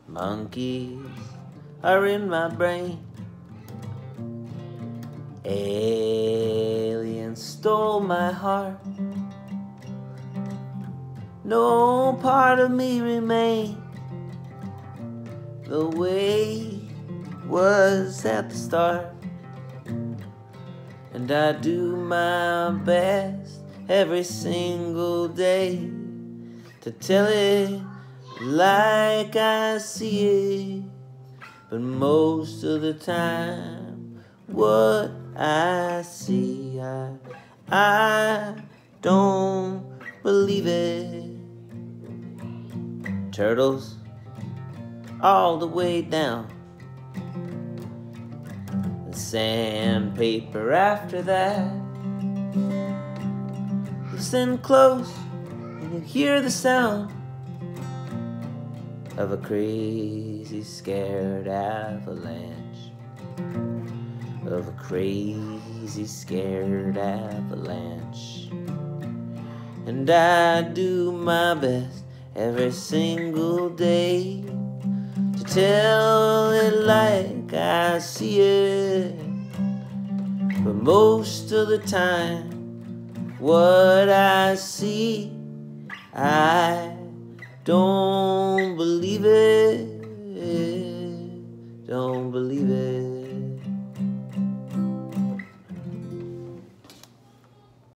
Monkeys are in my brain. Aliens stole my heart. No part of me remained the way it was at the start. And I do my best every single day to tell it like I see it. But most of the time, what I see, I don't believe it. Turtles all the way down, and sandpaper after that. Listen close and you hear the sound of a crazy scared avalanche. Of a crazy scared avalanche. And I do my best every single day to tell it like I see it. But most of the time, what I see, I don't believe it.